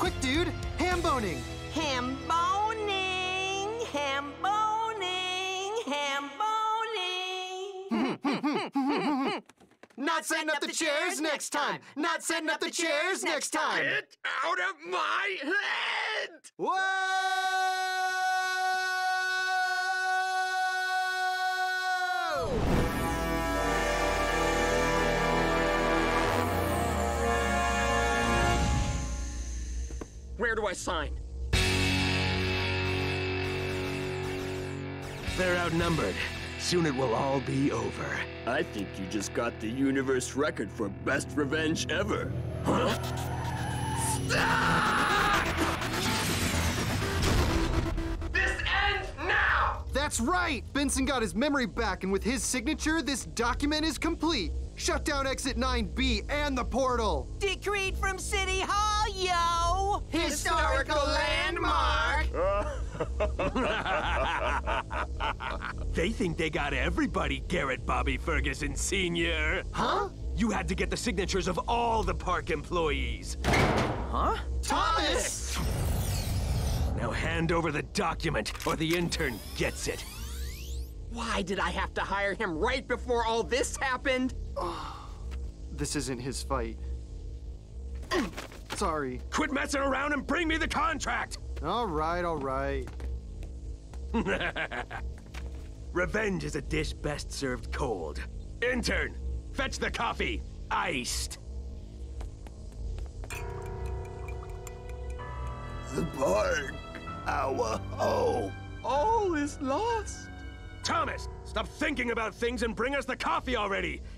Quick, dude! Ham boning! Ham boning, ham boning, ham boning. Not setting up the chairs next time! Not setting up the chairs next time! Get out of my head! Whoa! Where do I sign? They're outnumbered. Soon it will all be over. I think you just got the universe record for best revenge ever. Huh? Stop! This ends now! That's right! Benson got his memory back, and with his signature, this document is complete. Shut down Exit 9B and the portal! Decreed from City Hall, yo! Historical landmark! They think they got everybody, Garrett Bobby Ferguson Sr. Huh? You had to get the signatures of all the park employees. Huh? Thomas! Now hand over the document, or the intern gets it. Why did I have to hire him right before all this happened? This isn't his fight. Sorry. Quit messing around and bring me the contract! All right, all right. Revenge is a dish best served cold. Intern, fetch the coffee, iced. The park, our home. All is lost. Thomas, stop thinking about things and bring us the coffee already.